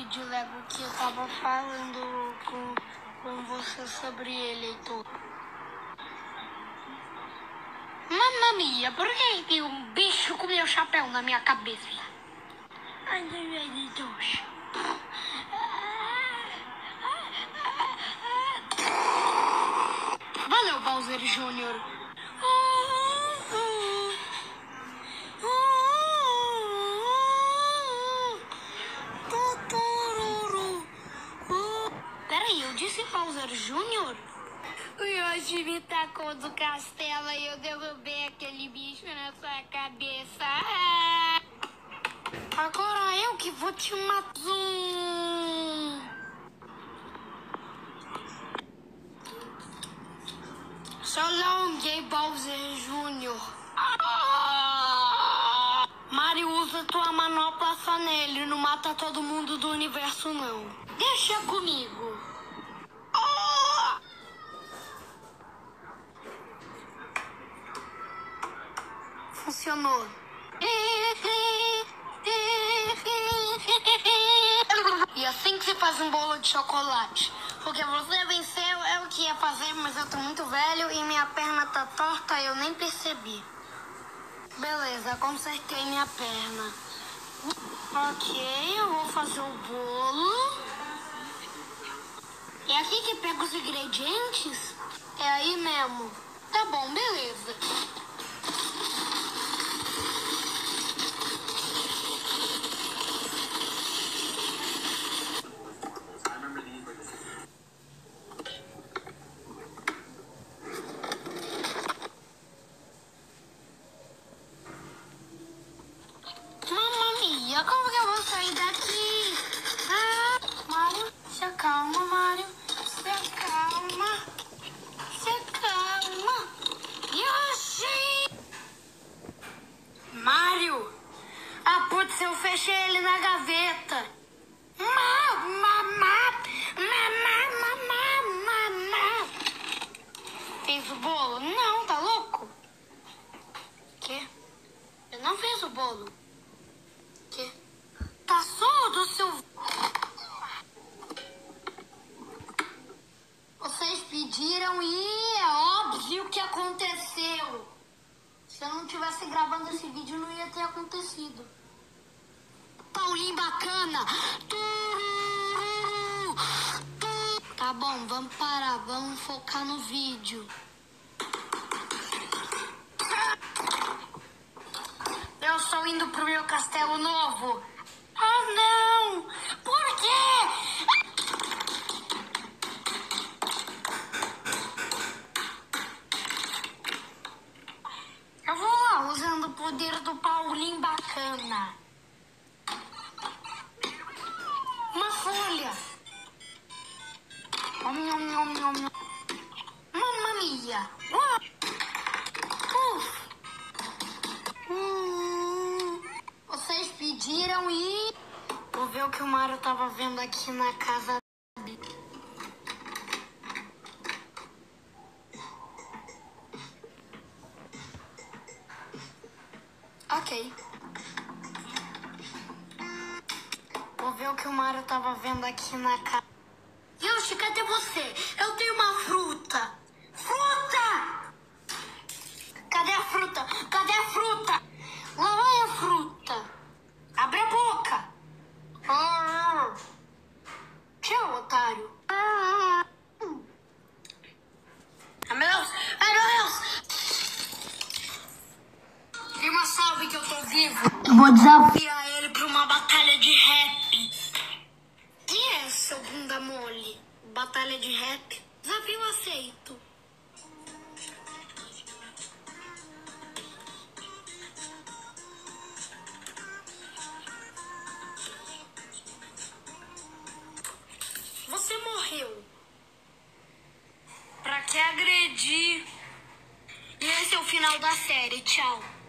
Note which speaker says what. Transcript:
Speaker 1: vídeo Lego que eu tava falando com você sobre ele, Heitor. Mamma mia, por que tem um bicho com meu chapéu na minha cabeça? Ai, meu Deus. Valeu, Bowser Jr. Peraí, eu disse Bowser Jr.? O Yoshi me tacou do castelo e eu derrubei aquele bicho na sua cabeça. Agora eu que vou te matar. So long, gay Bowser Jr. Mario, usa tua manopla só nele, não mata todo mundo do universo, não. Deixa comigo. Funcionou. E assim que se faz um bolo de chocolate. Porque você venceu, eu que ia fazer, mas eu tô muito velho e minha perna tá torta e eu nem percebi. Beleza, consertei minha perna. Ok, eu vou fazer o bolo. É aqui que pega os ingredientes? É aí mesmo. Tá bom, beleza. Como que eu vou sair daqui? Mário, se acalma, Mário. Se acalma. Se acalma. Yoshi! Mário! Ah, putz, eu fechei ele na gaveta. Fez o bolo? Não, tá louco? Quê? Eu não fiz o bolo. Que? Tá surdo, seu... Vocês pediram e é óbvio que aconteceu. Se eu não tivesse gravando esse vídeo, não ia ter acontecido. Paulinho bacana. Tá bom, vamos parar. Vamos focar no vídeo. Eu estou indo pro meu castelo novo. Ah, não! Por quê? Eu vou lá usando o poder do Paulinho bacana. Uma folha. Mamma mia. Vocês pediram e... Vou ver o que o Mario tava vendo aqui na casa dele. Ok. Vou ver o que o Mario tava vendo aqui na casa. Yoshi, cadê você? Eu tenho uma fruta. Fruta! Cadê a fruta? Cadê a fruta? Lá vai a fruta. Abre a boca. Tchau, otário. Ai, meu Deus! Ai, meu Deus! Tem uma salve que eu tô vivo. Eu vou desafiar ele pra uma batalha de rap. Quem é, seu bunda mole? Batalha de rap? Desafio aceito. Você morreu. Pra que agredir? E esse é o final da série. Tchau.